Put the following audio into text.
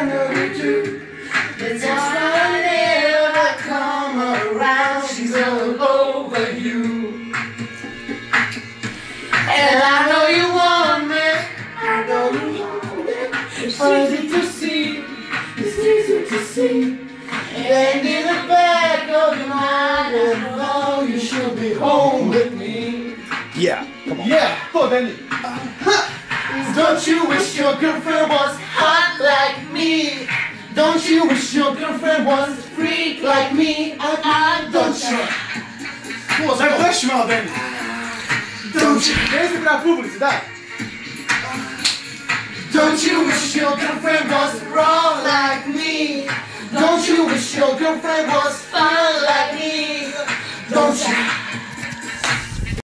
know you do. But just whenever come around, she's all over you. And I know you want me, I know you want me. It's easy to see, it's easy to see. And in the back of your mind, I know you should be home with me. Yeah, come on. Yeah, go Danny. Don't you wish your girlfriend was hot like me? Don't you wish your girlfriend was a freak like me? Don't you? Pô, sai flash mal, Danny. Don't you? Esse pra publicidade. Don't you wish your girlfriend was wrong like me? Don't you wish your girlfriend was fun like me?